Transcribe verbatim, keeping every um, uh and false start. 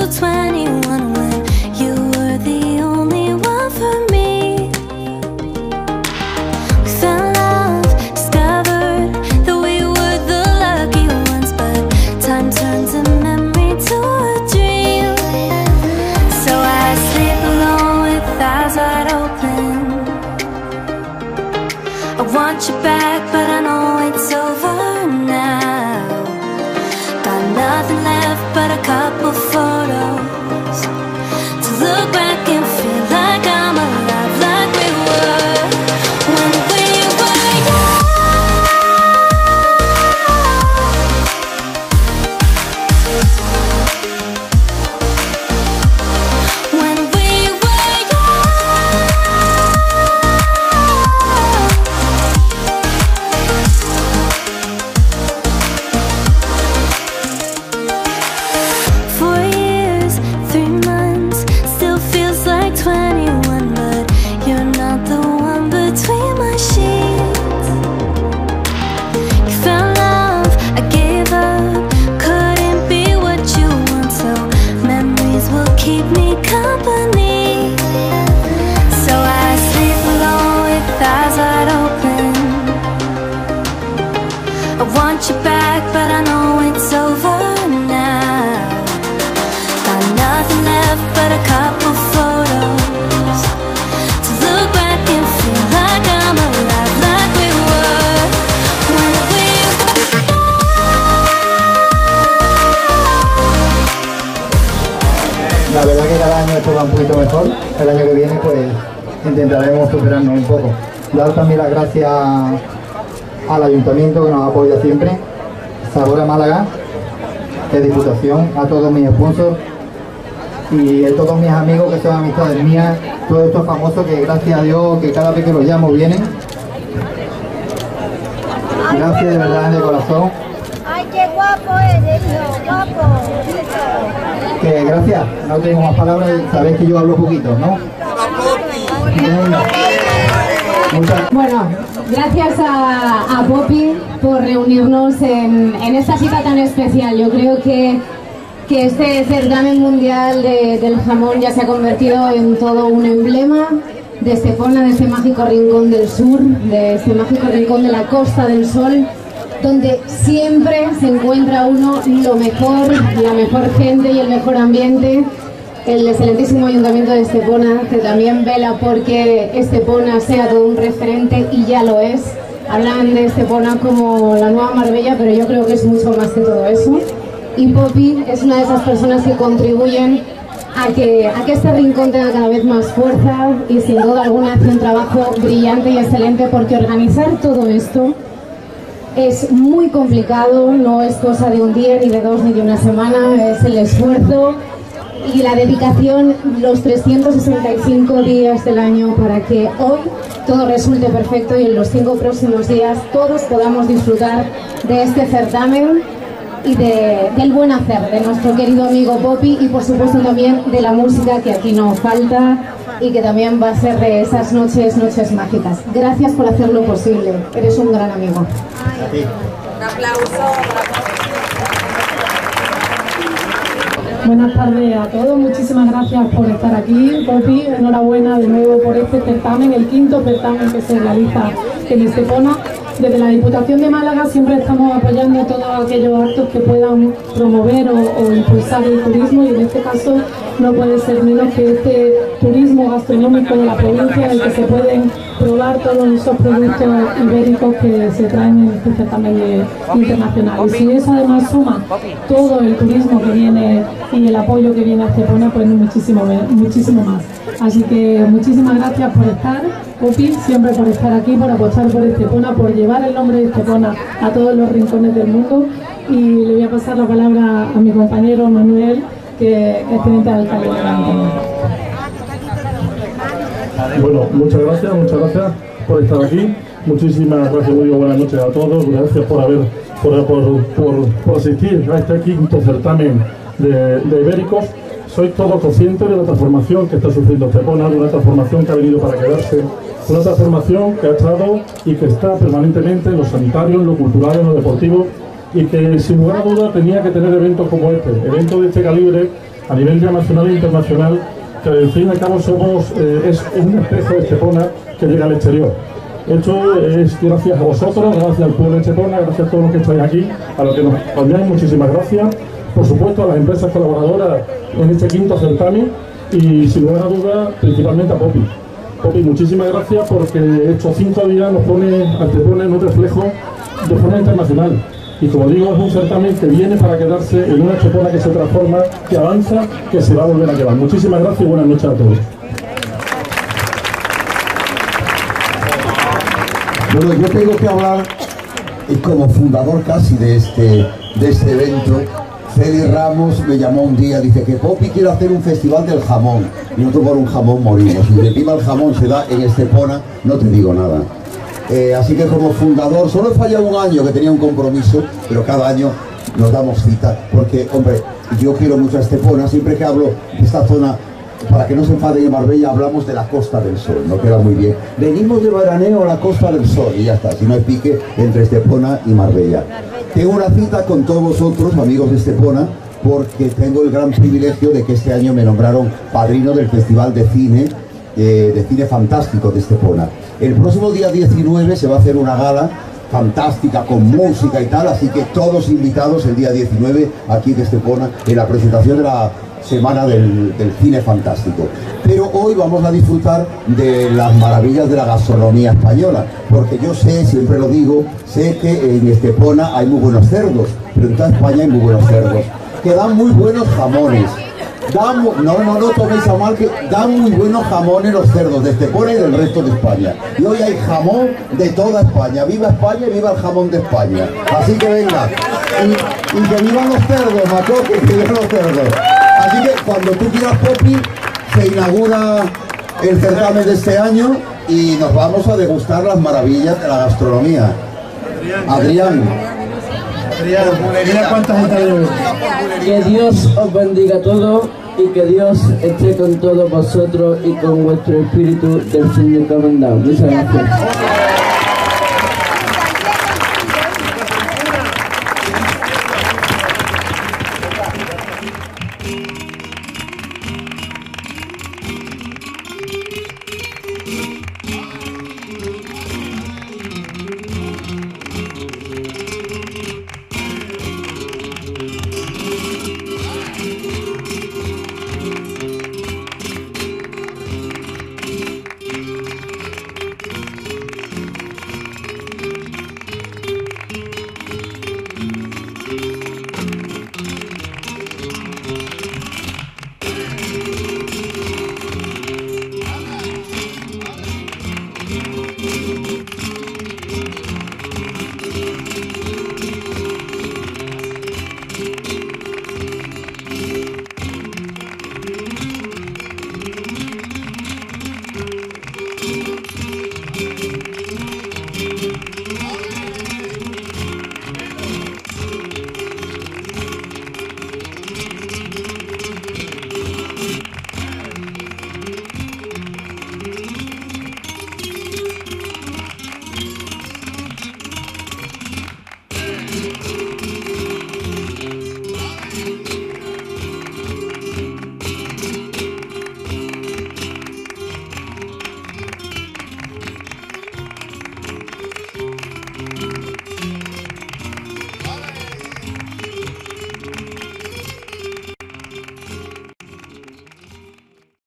twenty-one when you were the only one for me. We fell in love, discovered that we were the lucky ones, but time turns a memory to a dream. So I sleep alone with eyes wide open. I want you back, but I know it's over now. Got nothing left but a couple photos to look back and feel like I'm alive, like we were when we were young. When we were young. Four years, three months, still feels like twenty-one, but you're not the one between my sheets. You found love, I gave up, couldn't be what you want, so memories will keep me company. So I sleep alone with eyes wide open. I want you back, but I know it's over now. Got nothing left but a couple photos to look back and feel like I'm alive, like we were when we La verdad que cada año esto va un poquito mejor. El año que viene pues intentaremos superarnos un poco. Dar también las gracias al ayuntamiento que nos apoya siempre, Sabora Málaga, de Diputación, a todos mis sponsors y a todos mis amigos que son amistades mías, todos estos famosos que gracias a Dios que cada vez que los llamo vienen. Gracias de verdad, de corazón. ¡Ay, qué guapo eres, hijo! ¡Guapo! Que gracias, no tengo más palabras, sabéis que yo hablo poquito, ¿no? Venga. Muchas Bueno, gracias a, a Poppy por reunirnos en, en esta cita tan especial. Yo creo que, que este certamen mundial de, del jamón ya se ha convertido en todo un emblema de Estepona, de este mágico rincón del sur, de este mágico rincón de la Costa del Sol, donde siempre se encuentra uno lo mejor, la mejor gente y el mejor ambiente. El excelentísimo Ayuntamiento de Estepona, que también vela porque Estepona sea todo un referente, y ya lo es. Hablan de Estepona como la nueva Marbella, pero yo creo que es mucho más que todo eso. Y Poppy es una de esas personas que contribuyen a que, a que este rincón tenga cada vez más fuerza, y sin duda alguna hace un trabajo brillante y excelente, porque organizar todo esto es muy complicado, no es cosa de un día, ni de dos, ni de una semana, es el esfuerzo y la dedicación los trescientos sesenta y cinco días del año para que hoy todo resulte perfecto y en los cinco próximos días todos podamos disfrutar de este certamen y de, del buen hacer de nuestro querido amigo Poppy, y por supuesto también de la música que aquí no falta y que también va a ser de esas noches, noches mágicas. Gracias por hacerlo posible, eres un gran amigo. a ti. Un aplauso. Buenas tardes a todos, muchísimas gracias por estar aquí. Poppy, enhorabuena de nuevo por este certamen, el quinto certamen que se realiza en Estepona. Desde la Diputación de Málaga siempre estamos apoyando todos aquellos actos que puedan promover o, o impulsar el turismo, y en este caso no puede ser menos que este turismo gastronómico de la provincia, en el que se pueden probar todos esos productos ibéricos que se traen en este certamen internacional. Y si eso además suma todo el turismo que viene y el apoyo que viene a Estepona, pues muchísimo, muchísimo más. Así que muchísimas gracias por estar, Poppy, siempre por estar aquí, por apostar por Estepona, por llevar el nombre de Estepona a todos los rincones del mundo. Y le voy a pasar la palabra a mi compañero Manuel, que es teniente de alcalde de la Antonio. Bueno, muchas gracias, muchas gracias por estar aquí. Muchísimas gracias, muy buenas noches a todos. Gracias por haber por, por, por, por asistir a este quinto certamen de, de ibéricos. Soy todo consciente de la transformación que está sufriendo Estepona, de una transformación que ha venido para quedarse, una transformación que ha estado y que está permanentemente en lo sanitario, en lo cultural, en lo deportivo, y que sin lugar a duda tenía que tener eventos como este, eventos de este calibre, a nivel ya nacional e internacional, que al fin y al cabo somos, eh, es un espejo de Estepona que llega al exterior. Esto es gracias a vosotros, gracias al pueblo de Estepona, gracias a todos los que estáis aquí, a los que nos apoyáis, muchísimas gracias. Por supuesto a las empresas colaboradoras en este quinto certamen y sin lugar a dudas principalmente a Poppy. Poppy, muchísimas gracias porque estos cinco días nos pone a Estepona en un reflejo de forma internacional. Y como digo, es un certamen que viene para quedarse en una Estepona que se transforma, que avanza, que se va a volver a quedar. Muchísimas gracias y buenas noches a todos. Bueno, yo tengo que hablar y como fundador casi de este, de este evento. Celi Ramos me llamó un día, dice que Poppy quiere hacer un festival del jamón y nosotros por un jamón morimos, y encima el jamón se da en Estepona, no te digo nada. Eh, así que como fundador, solo he fallado un año que tenía un compromiso, pero cada año nos damos cita, porque hombre, yo quiero mucho a Estepona. Siempre que hablo de esta zona, para que no se enfade en Marbella, hablamos de la Costa del Sol, no queda muy bien. Venimos de veraneo a la Costa del Sol y ya está, si no hay pique entre Estepona y Marbella. Tengo una cita con todos vosotros, amigos de Estepona, porque tengo el gran privilegio de que este año me nombraron padrino del Festival de Cine, eh, de Cine Fantástico de Estepona. El próximo día diecinueve se va a hacer una gala fantástica con música y tal, así que todos invitados el día diecinueve aquí de Estepona en la presentación de la Semana del, del Cine Fantástico. Pero hoy vamos a disfrutar de las maravillas de la gastronomía española, porque yo sé, siempre lo digo, sé que en Estepona hay muy buenos cerdos, pero en toda España hay muy buenos cerdos, que dan muy buenos jamones. Dan, no, no, no toméis a mal, que dan muy buenos jamones los cerdos de Estepona y del resto de España. Y hoy hay jamón de toda España. ¡Viva España y viva el jamón de España! Así que venga, y, y que vivan los cerdos, Macoque, que vivan los cerdos. Así que cuando tú quieras, Poppy, se inaugura el certamen de este año y nos vamos a degustar las maravillas de la gastronomía. Adrián. Adrián, mira cuánta gente hay hoy. Que Dios os bendiga a todos y que Dios esté con todos vosotros y con vuestro espíritu del Señor encomendado. Muchas gracias.